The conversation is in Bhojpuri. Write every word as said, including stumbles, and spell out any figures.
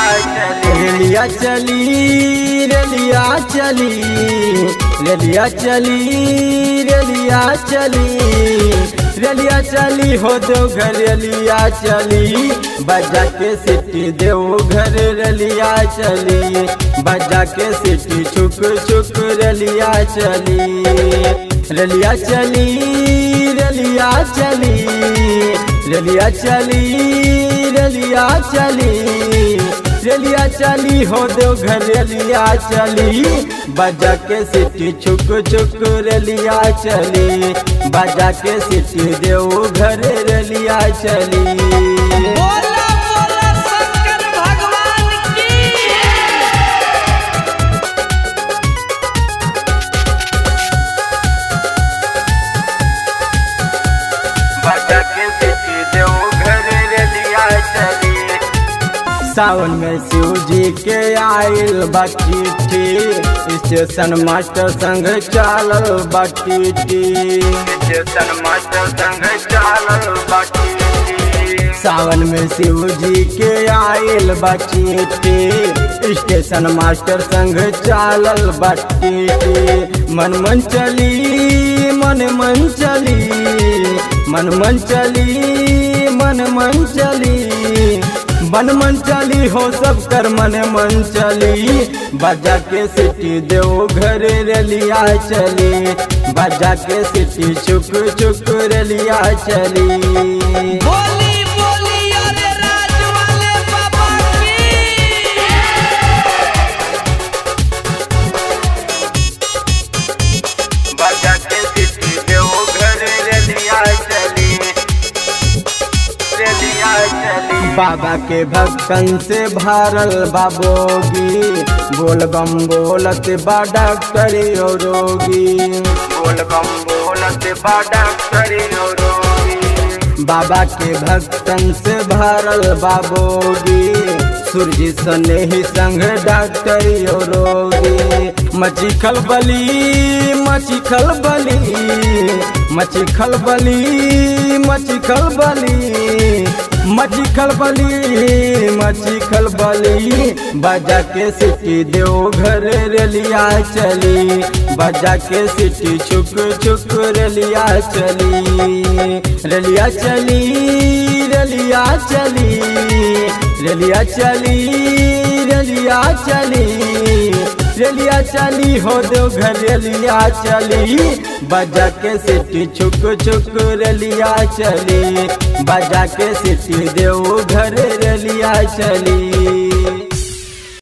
रेलिया चली रेलिया चली रेलिया चली रेलिया चली रेलिया चली हो दो घर रेलिया चली बजा के सिटी देव घर रेलिया चली बजा के सिटी छुक छुक रेलिया चली रेलिया चली रेलिया चली रेलिया चली रेलिया चली रेलिया चली हो दो घर रेलिया चली बजा के सिटी छुक छुक रेलिया चली बजा के सिटी देव घर रेलिया चली। बोला बोला शंकर भगवान की। बजा के सिटी देव घर रेलिया चली। सावन में शिव जी के आयल बाटी स्टेशन मास्टर संग चालल बाटी स्टेशन मास्टर संग चालल बाटी सावन में शिव जी के आयल बाटी स्टेशन मास्टर संग चालल बाटी मन मन चली मन मन चली मन मन चली मन मन चली मन मन चली हो सब कर मन मन चली बजा के सिटी देव घर रेलिया चली बजा के सिटी चुक चुक रेलिया चली। बोली बोली अरे राज वाले बाबा की। बजा के सिटी देव घर रेलिया चली रेलिया चली। बाबा के भक्तन से भरल बाबोगी बोल बम बोलत बा डॉक्टरी और रोगी बोल बम बोलत बा डॉक्टरी और रोगी बाबा के भक्तन से भरल बाबोगी सूर्य सने ही संग डॉक्टरी और रोगी मची खलबली मची खलबली मची खलबली मची खलबली मची खलबली मची खलबली बजा के सिटी देव घर रेलिया चली बजा के सिटी छुक छुक रेलिया चली रेलिया चली रेलिया चली रेलिया चली रेलिया चली रेलिया चली हो दो घर रेलिया चली बजा के सिटी छुक छुक रेलिया चली बजा के सिटी देव घर रेलिया चली।